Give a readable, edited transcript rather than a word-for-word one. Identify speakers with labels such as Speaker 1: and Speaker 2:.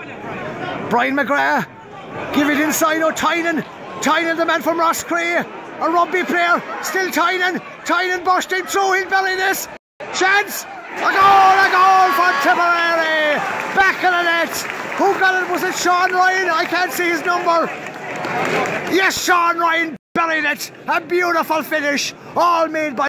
Speaker 1: Brian McGrath. Give it inside. Tynan. Tynan, the man from Rosscrea. A rugby player. Still Tynan. Tynan bursting through. He'll belly this. Chance. A goal for Tipperary. Back in the net. Who got it? Was it Sean Ryan? I can't see his number. Yes, Sean Ryan buried it. A beautiful finish. All made by